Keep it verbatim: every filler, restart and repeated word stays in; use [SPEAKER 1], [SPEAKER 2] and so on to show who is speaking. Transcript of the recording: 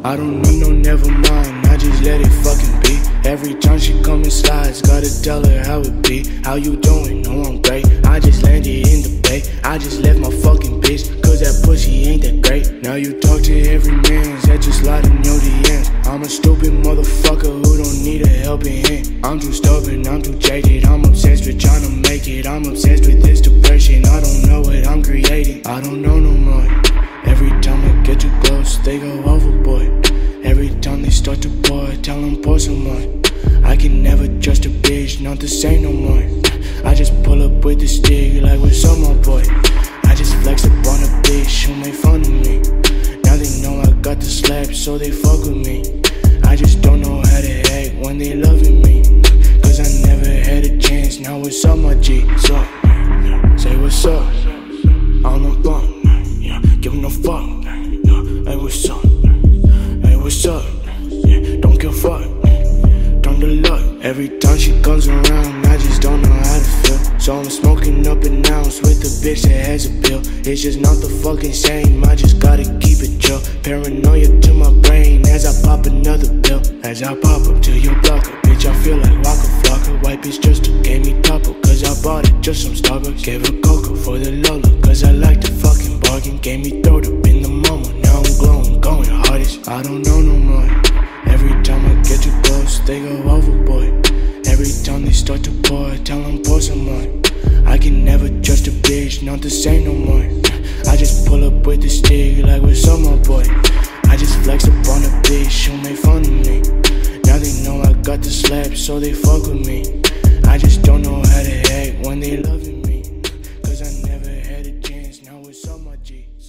[SPEAKER 1] I don't need no never mind, I just let it fucking be. Every time she come and slides, gotta tell her how it be. How you doing? No, I'm great. I just landed in the bay. I just left my fucking bitch, cause that pussy ain't that great. Now you talk to every man that just slide in your D Ms. I'm a stupid motherfucker who don't need a helping hand. I'm too stubborn, I'm too jaded. I'm obsessed with trying to make it. I'm obsessed with this depression. I don't know what I'm creating. I don't know no more. Every time I get too close, they go overboard. Every time they start to pour, tell them pour some more. I can never trust a bitch, not the same no more. I just pull up with the stick like what's up my boy. I just flex up on a bitch who made fun of me. Now they know I got the slap, so they fuck with me. I just don't know how to act when they loving me, cause I never had a chance. Now what's up my G? So, say what's up on the phone, give no fuck. Hey, what's up? Hey, what's up? Don't give a fuck. Don't do luck. Every time she comes around, I just don't know how to feel. So I'm smoking up an ounce with a bitch that has a pill. It's just not the fucking same, I just gotta keep it chill. Paranoia to my brain as I pop another pill. As I pop up to your blocker, bitch, I feel like Waka Flocka. White bitch just gave me topper, cause I bought it just some Starbucks. Gave her cocoa for the Lola, cause I like the fucking bargain. Gave me throat up in the moment, now I'm glowing, going hardest. I don't know no more. Every time I get too close, they go overboard. Every time they start to pour, tell them pour some more. I can never trust a bitch, not the same no more. I just pull up with the stick like what's up my boy. I just flex up on a bitch who made fun of me. Now they know I got the slap, so they fuck with me. I just don't know how to act when they loving me, cause I never had a chance. Now what's up my G?